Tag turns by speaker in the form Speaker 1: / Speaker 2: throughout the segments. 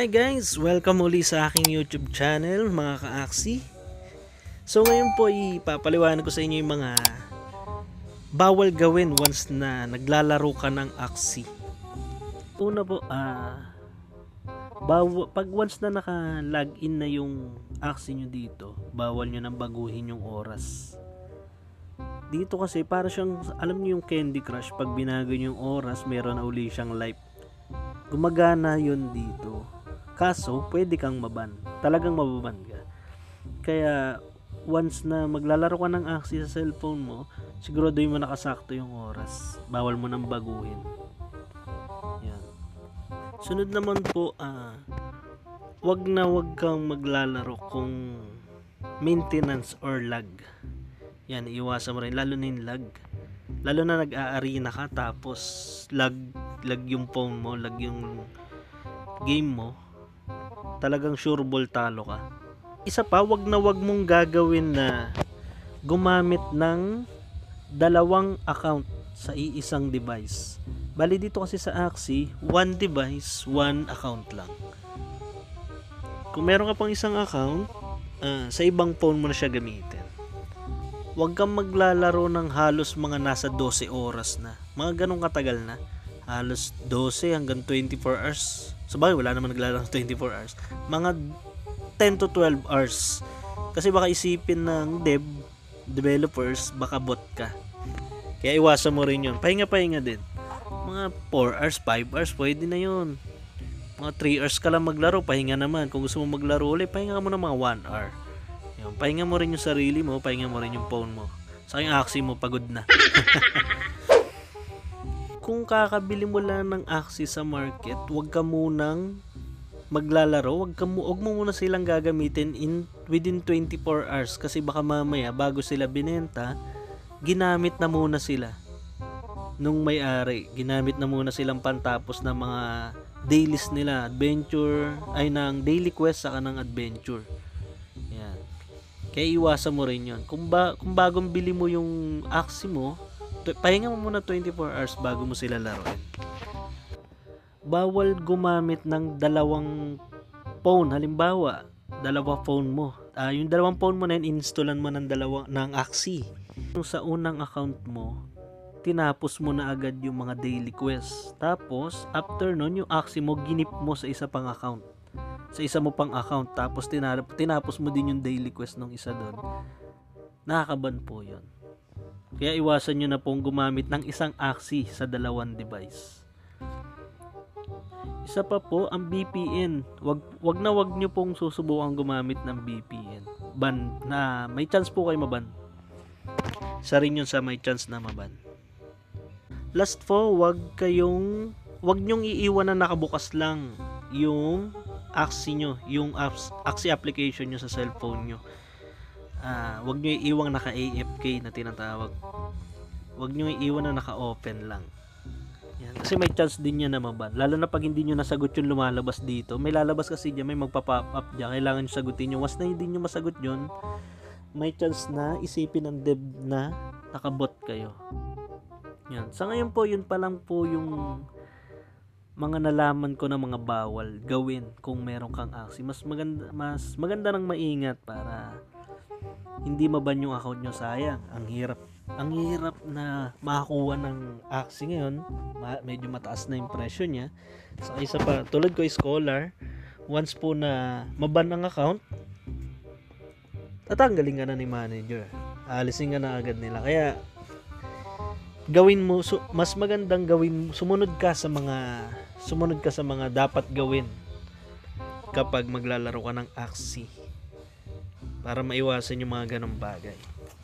Speaker 1: Hi guys! Welcome uli sa aking YouTube channel mga ka-aksi. So ngayon po ipapaliwanag ko sa inyo yung mga bawal gawin once na naglalaro ka ng aksi. Una po, pag once na naka-login na yung aksi nyo dito, bawal nyo nang baguhin yung oras. Dito kasi para siyang, alam nyo yung Candy Crush, pag binago nyo yung oras, meron na uli siyang life. Gumagana yun dito. Kaso, pwede kang maban. Talagang mababan ka. Kaya, once na maglalaro ka ng aksi sa cellphone mo, siguraduhin mo nakasakto yung oras. Bawal mo nang baguhin. Yan. Sunod naman po, wag kang maglalaro kung maintenance or lag. Yan, iwasan mo rin. Lalo na yung lag. Lalo na nag-a-arena ka, tapos lag yung phone mo, lag yung game mo. Talagang sure ball talo ka. Isa pa, wag mong gagawin na gumamit ng dalawang account sa iisang device. Bali dito kasi sa Axie, one device, one account lang. Kung meron ka pang isang account, sa ibang phone mo na siya gamitin. Wag kang maglalaro ng halos mga nasa 12 oras na. Mga ganong katagal na. Halos 12 hanggang 24 hours. Sabagay, wala naman naglalaro ng 24 hours. Mga 10 to 12 hours. Kasi baka isipin ng developers, baka bot ka. Kaya iwasan mo rin yun. Pahinga din. Mga 4 hours, 5 hours, pwede na yun. Mga 3 hours ka lang maglaro, pahinga naman. Kung gusto mo maglaro ulit, pahinga ka mo ng mga 1 hour. Yun, pahinga mo rin yung sarili mo, pahinga mo rin yung phone mo. Sa yung Axie mo, pagod na. Kung kakabili mo lang ng Axie sa market, wag ka munang maglalaro, wag mo muna silang gagamitin within 24 hours kasi baka mamaya bago sila binenta, ginamit na muna sila nung may-ari. Ginamit na muna silang pantapos ng mga dailies nila, adventure, ng daily quest saka ng adventure. Yan. Kaya iwasan mo rin yun. Kung bagong bili mo yung Axie mo, pahinga mo muna 24 hours bago mo sila laruin. Bawal gumamit ng dalawang phone. Halimbawa, dalawa phone mo. Yung dalawang phone mo na yun, installan mo ng Axie. Sa unang account mo, tinapos mo na agad yung mga daily quest. Tapos, after nun, yung Axie mo, ginip mo sa isa pang account. Sa isa mo pang account. Tapos, tinapos mo din yung daily quest ng isa doon. Nakakaban po yun. Kaya iwasan nyo na pong gumamit ng isang Axie sa dalawang device. Isa pa po, ang VPN. Wag nyo pong susubukan gumamit ng VPN. May chance po kayo maban. Isa rin yun sa may chance na maban. Last po, wag nyong iiwan na nakabukas lang yung Axie nyo, yung Axie application nyo sa cellphone nyo. Wag nyo iiwang naka-AFK na tinatawag. Wag nyo iiwan na naka-open lang. Yan. Kasi may chance din yan na maban. Lalo na pag hindi nyo nasagot yung lumalabas dito. May lalabas kasi dyan, may magpa-pop up dyan. Kailangan nyo sagutin yun. Once na hindi nyo masagot yun, may chance na isipin ng dev na nakabot kayo. Yan. Sa ngayon po, yun pa lang po yung mga nalaman ko na mga bawal gawin kung meron kang Axie. Mas maganda nang maingat para hindi maban yung account nyo. Sayang, ang hirap na makakuha ng Axie ngayon. Medyo mataas na yung presyo niya. So, isa pa, tulad ko scholar, once po na maban ang account, tatanggalin ka na ni manager, alisin ka na agad nila. Kaya gawin mo, mas magandang gawin, sumunod ka sa mga dapat gawin kapag maglalaro ka ng Axie, para maiwasan yung mga ganong bagay.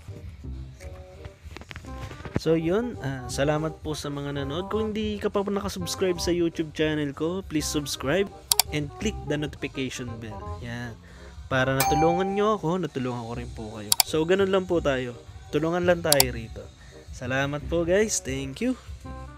Speaker 1: So yun, salamat po sa mga nanood. Kung hindi ka pa nakasubscribe sa YouTube channel ko, please subscribe and click the notification bell. Yan. Para natulungan nyo ako, natulungan ko rin po kayo. So ganun lang po tayo. Tulungan lang tayo rito. Salamat po guys. Thank you.